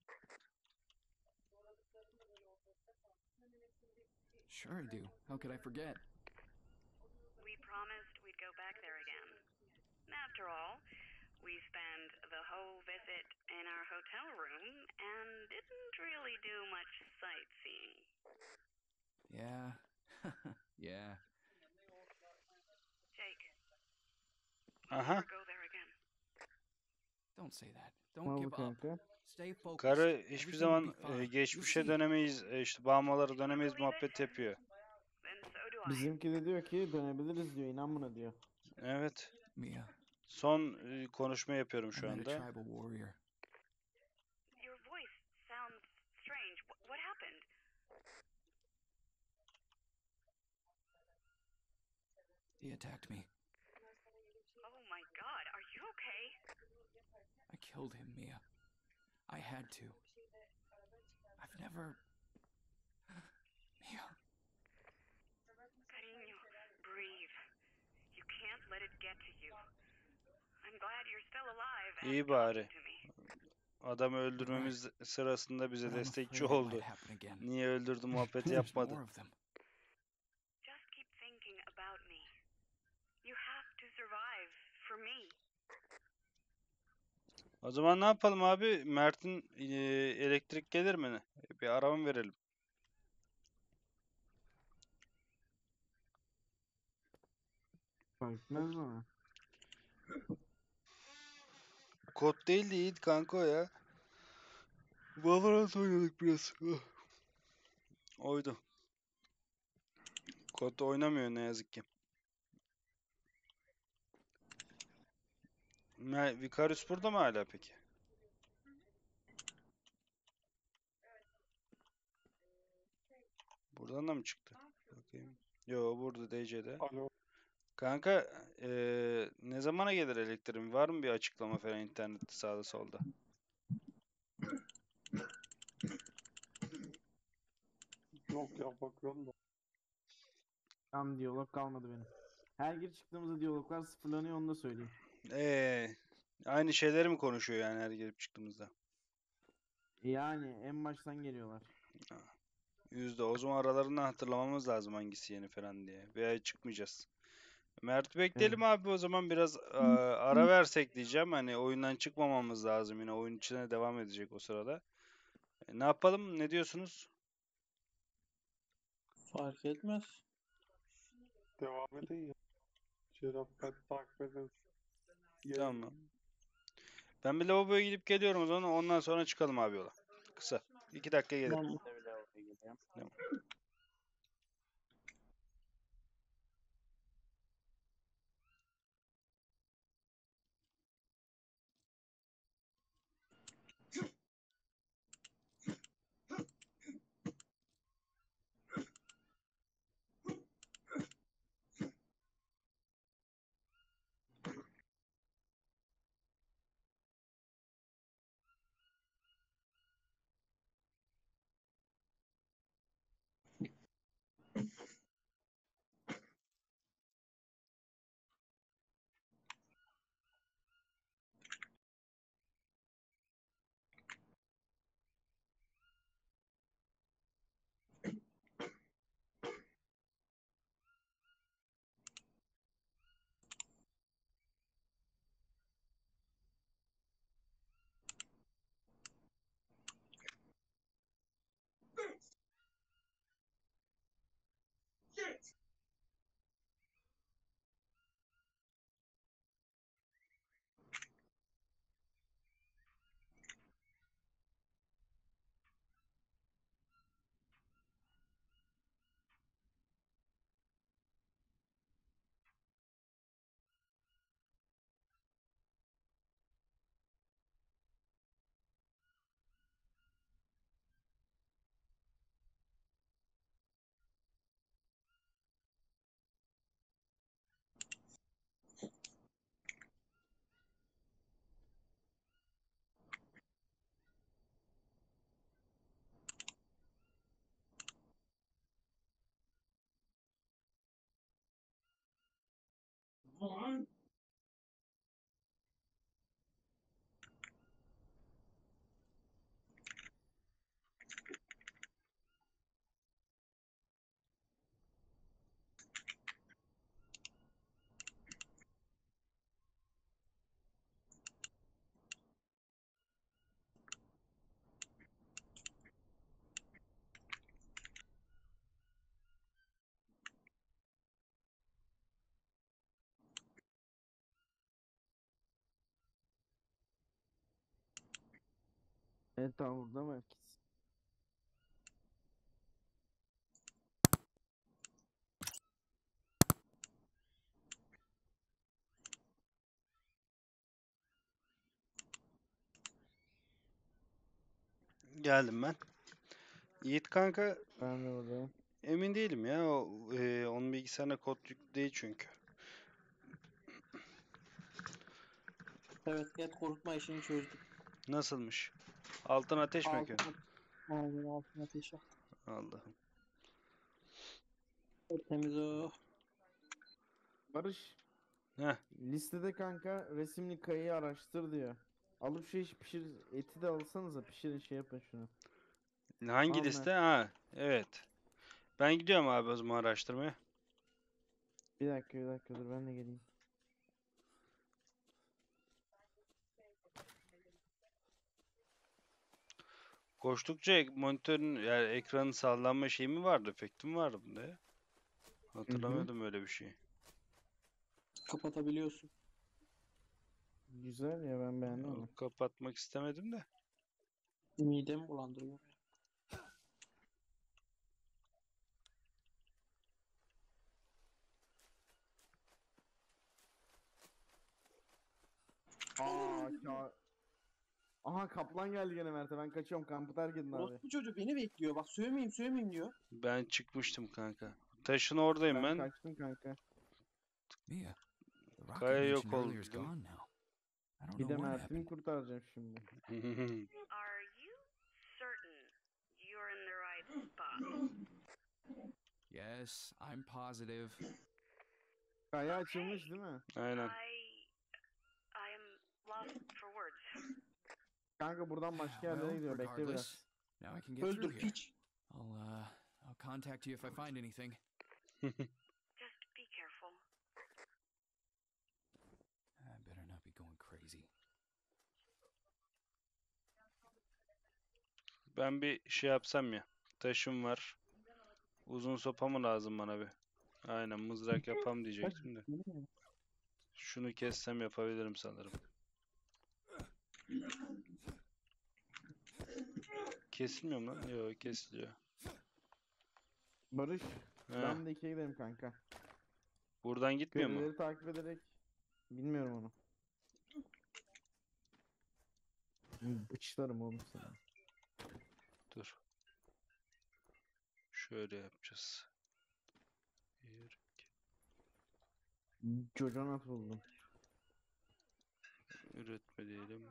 Sure I do. How could I forget? We promised we'd go back there again. After all, we spent the whole visit in our hotel room and didn't really do much sightseeing. Yeah. Yeah. Jake, we'll Aha. never go there again. Don't say that. Don't Ne give oldu up. kanka? Stay focused. Karı hiçbir Everything will zaman be fine. You'll geçmişe see. dönemeyiz, işte bağımlılara dönemeyiz muhabbet yapıyor. And so do I. Bizimki de diyor ki dönebiliriz diyor. İnan buna diyor. Evet. Mia, Son konuşma yapıyorum I şu met a anda. tribal warrior. Your voice sounds strange. What happened? He attacked me. Oh my god, are you okay? I killed him, Mia. I had to. never. Mia. Cariño, breathe. You can't let it get to you. I'm glad you're still alive and İyi talking bari. to me. Adamı öldürmemiz sırasında bize But I'm destekçi afraid it might oldu. happen again. Niye öldürdü muhabbeti There's yapmadı. more of them. Just keep thinking about me. You have to survive for me. O zaman ne yapalım abi? Mert'in elektrik gelir mi? Bir ara mı verelim? Fark etmez bana. Kod değildi Yiğit kanka o ya. Valorant oynadık biraz. Oydu. Kod oynamıyor ne yazık ki. Vicarius burada mı hala peki? Buradan da mı çıktı? Bakayım. Yo burada DC'de. Alo. Kanka ne zamana gelir elektriğin? Var mı bir açıklama falan internette sağda solda? Yok ya, bakıyorum da. Tam diyalog kalmadı benim. Her gir çıktığımızda diyaloglar sıfırlanıyor, onu da söyleyeyim. Aynı şeyleri mi konuşuyor yani her gelip çıktığımızda? Yani en baştan geliyorlar. O zaman aralarından hatırlamamız lazım hangisi yeni falan diye. Veya çıkmayacağız. Mert bekleyelim abi o zaman biraz ara versek diyeceğim. Hani oyundan çıkmamamız lazım yine. Oyun içine devam edecek o sırada. Ne yapalım? Ne diyorsunuz? Fark etmez. Devam edin ya. Şerafet takip edin. Tamam. Ben bir lavaboya gidip geliyorum o zaman. Ondan sonra çıkalım abi yola. Kısa. 2 dakika gelirim. Tamam. Tamam. Evet tamam, burada mı herkes? Geldim ben. Yiğit kanka Ben de buradayım. emin değilim ya. Onun bilgisayarına kod yüklü değil çünkü. Evet, et korutma işini çözdük. Nasılmış? Altın ateş mi Altın, yakıyorsun? Aynen altına ateş yak. Allah'ım. Temiz o. Barış, Heh. listede kanka resimli kayayı araştır diyor. Alıp şu iş pişir, eti de alsanıza pişirin şey yapın şunu. Hangi Al liste? Mert. Ha, evet. Ben gidiyorum abi o zaman araştırmaya. Bir dakika dur ben de geleyim. Koştukça monitörün yani ekranın sallanma şeyi mi vardı? Efekti mi vardı bunda ya? Hatırlamıyordum öyle bir şey. Kapatabiliyorsun. Güzel ya ben beğendim onu. Kapatmak istemedim de. Midemi bulandırıyor. Aha kaplan geldi gene Mert'e ben kaçıyorum kampı terk edin abi. Orospu çocuğu beni bekliyor. Bak sövmeyeyim diyor. Ben çıkmıştım kanka. Taşın oradayım Ben ben. kaçtım kanka. Mia, the rocket Kaya you yok mentioned earlier is oldum. gone now. I don't Bir de know what Mert'imi happened. kurtaracağım şimdi. Are you certain you're in the right spot? Yes, I'm positive. Kaya açılmış değil mi? Aynen. I am lost for words. Kanka buradan başka yerlere Well, gidiyor bekle biraz. regardless, now I can get through Öldür here. piç. I'll contact you if I find anything. Just be careful. I better not be going crazy. Ben bir şey yapsam ya. Taşım var. Uzun sopa mı lazım bana bir? Aynen mızrak yapam diyecektim de. Şunu kessem yapabilirim sanırım. Kesilmiyor mu lan? Yok kesiliyor. Barış He. ben de ikiye gidelim kanka. Buradan gitmiyor mu? Görevleri takip ederek bilmiyorum onu. Bıçlarım oğlum sana. Dur. Şöyle yapacağız. Bir, Coconut buldum. üretme diyelim.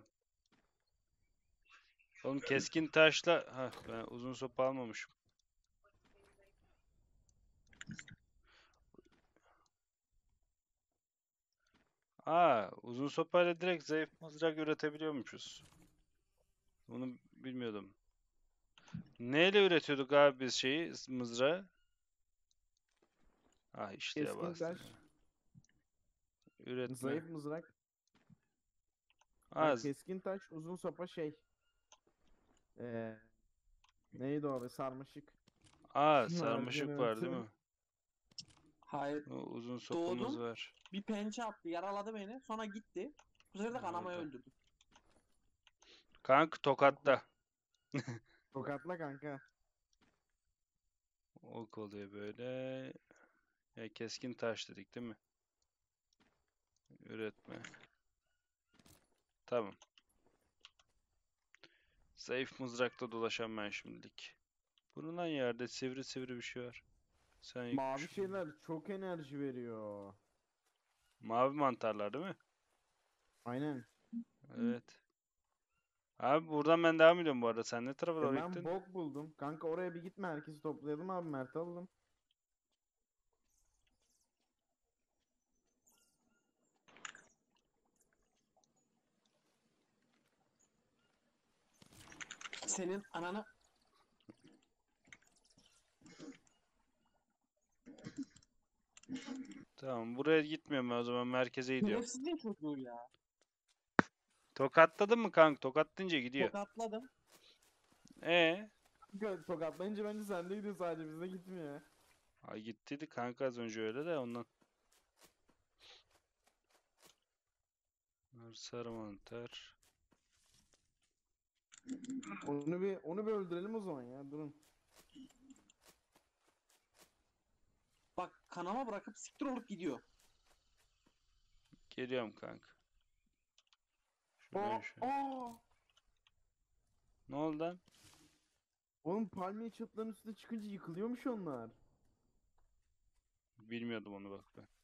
Oğlum keskin taşla... Ha ben uzun sopa almamışım. Aa, uzun sopayla direkt zayıf mızrak üretebiliyormuşuz. Bunu bilmiyordum. Neyle üretiyorduk abi biz şeyi, mızrağı? Ah işte ya Keskin bastım. taş, Üretme. zayıf mızrak. Aa, Bak, keskin taş, uzun sopa şey. Neydi o abi? Sarmaşık. sarmaşık var değil mi? Hayır. O uzun sopamız Doğdum. var. Bir pençe attı. Yaraladı beni. Sonra gitti. Bu sefer de kanamayı Orada. öldürdü. Kanka tokatta. Tokatla kanka. Ok oluyor böyle. Ya keskin taş dedik değil mi? Üretme. Tamam. Zayıf mızrakta dolaşan ben şimdilik. Bulunan yerde sivri sivri bir şey var. Sen Mavi yıkmış. şeyler çok enerji veriyor. Mavi mantarlar değil mi? Aynen. Evet. Abi buradan ben devam ediyorum bu arada. Sen ne tarafa doğru Ben gittin? bok buldum. Kanka oraya bir gitme herkesi toplayalım abi Mert alalım. Senin ananı... Tamam buraya gitmiyorum ben o zaman merkeze gidiyorum. Şerefsizliğin çocuğu ya. Tokatladın mı kanka? Tokatlayınca gidiyor. Tokatladım. Kanka tokatlayınca bence sende gidiyor sadece bizde gitmiyor. Ay gittiydi kanka az önce öyle de ondan. Sarı mantar. Onu bir öldürelim o zaman ya durun. Bak kanama bırakıp siktir olup gidiyor. Geliyorum kanka. Şuradan şöyle. Ne oldu lan? Oğlum palmiye çatılarının üstüne çıkınca yıkılıyormuş onlar. Bilmiyordum onu bak ben.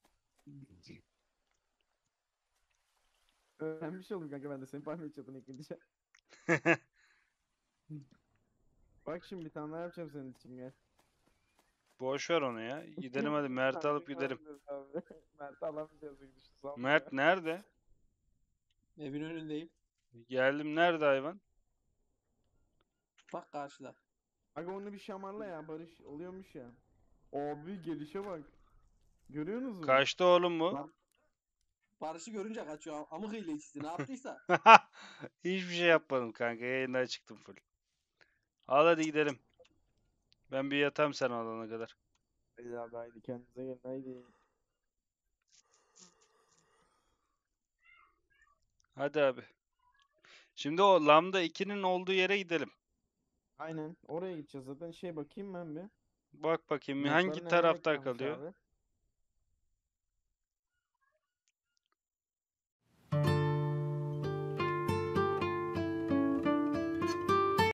Öğrenmiş oldum kanka ben de senin palmiye çatını yıkınca. Bak şimdi bir tane daha yapacağım senin için gel. Boş ver onu ya. Gidelim hadi Mert'i alıp gidelim. Mert'i alamayacağız bir düşün sanmıyor. Mert nerede? Evin önündeyim. Geldim, nerede hayvan? Bak karşıda. Aga onu bir şamarla ya Barış oluyormuş ya. Abi gelişe bak. Görüyorsunuz mu? Kaçtı oğlum bu? Lan. Barış'ı görünce kaçıyor. Amık hileci ne yaptıysa. Hiçbir şey yapmadım kanka. Yayından çıktım full. Al hadi gidelim. Ben bir yatayım sen alana kadar. Haydi abi haydi kendinize gelin haydi. Hadi abi. Şimdi o Lambda 2'nin olduğu yere gidelim. Aynen oraya gideceğiz zaten bakayım ben bir. Bak bakayım Notları hangi neler tarafta eklenmiş kalıyor? abi?